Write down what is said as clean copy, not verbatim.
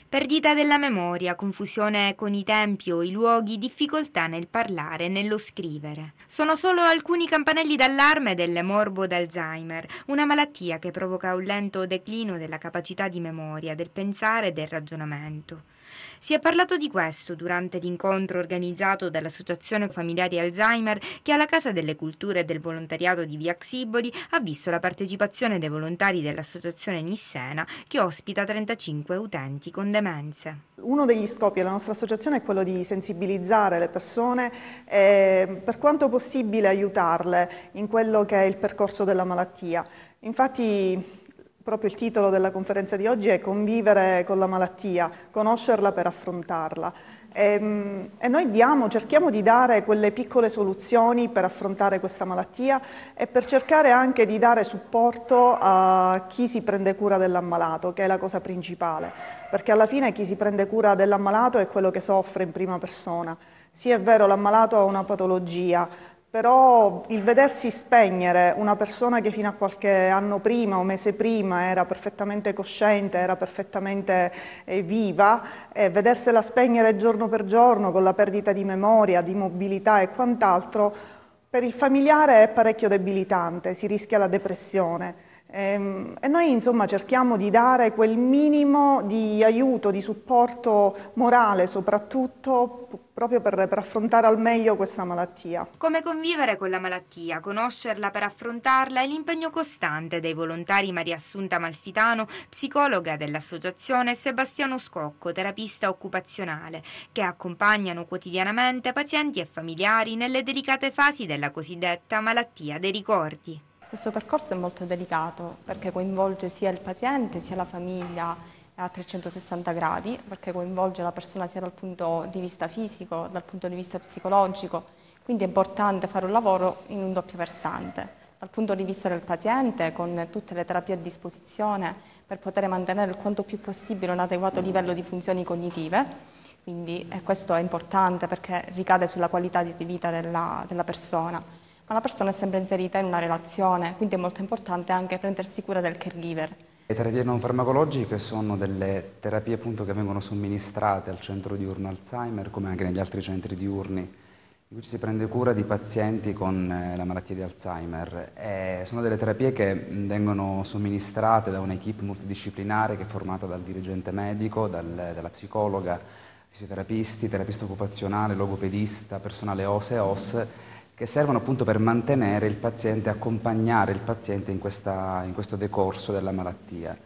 Perdita della memoria, confusione con i tempi o i luoghi, difficoltà nel parlare e nello scrivere. Sono solo alcuni campanelli d'allarme del morbo d'Alzheimer, una malattia che provoca un lento declino della capacità di memoria, del pensare e del ragionamento. Si è parlato di questo durante l'incontro organizzato dall'Associazione Familiari Alzheimer che alla Casa delle Culture e del Volontariato di Via Xiboli ha visto la partecipazione dei volontari dell'Associazione Nissena che ospita 35 utenti con demenze. Uno degli scopi della nostra associazione è quello di sensibilizzare le persone e per quanto possibile aiutarle in quello che è il percorso della malattia. Infatti proprio il titolo della conferenza di oggi è Convivere con la malattia, conoscerla per affrontarla. E noi cerchiamo di dare quelle piccole soluzioni per affrontare questa malattia e per cercare anche di dare supporto a chi si prende cura dell'ammalato, che è la cosa principale, perché alla fine chi si prende cura dell'ammalato è quello che soffre in prima persona. Sì, è vero, l'ammalato ha una patologia, però il vedersi spegnere una persona che fino a qualche anno prima o mese prima era perfettamente cosciente, era perfettamente viva, vedersela spegnere giorno per giorno con la perdita di memoria, di mobilità e quant'altro, per il familiare è parecchio debilitante, si rischia la depressione. E noi insomma cerchiamo di dare quel minimo di aiuto, di supporto morale soprattutto, proprio per affrontare al meglio questa malattia. Come convivere con la malattia, conoscerla per affrontarla è l'impegno costante dei volontari Maria Assunta Malfitano, psicologa dell'associazione, e Sebastiano Scocco, terapista occupazionale, che accompagnano quotidianamente pazienti e familiari nelle delicate fasi della cosiddetta malattia dei ricordi. Questo percorso è molto delicato perché coinvolge sia il paziente sia la famiglia a 360 gradi, perché coinvolge la persona sia dal punto di vista fisico, dal punto di vista psicologico, quindi è importante fare un lavoro in un doppio versante. Dal punto di vista del paziente, con tutte le terapie a disposizione per poter mantenere il quanto più possibile un adeguato livello di funzioni cognitive, quindi questo è importante perché ricade sulla qualità di vita della persona. Ma la persona è sempre inserita in una relazione, quindi è molto importante anche prendersi cura del caregiver. Le terapie non farmacologiche sono delle terapie appunto che vengono somministrate al centro diurno Alzheimer, come anche negli altri centri diurni, in cui ci si prende cura di pazienti con la malattia di Alzheimer. Sono delle terapie che vengono somministrate da un'equipe multidisciplinare che è formata dal dirigente medico, dalla psicologa, fisioterapisti, terapista occupazionale, logopedista, personale OSE e OS, che servono appunto per mantenere il paziente, accompagnare il paziente in questo decorso della malattia.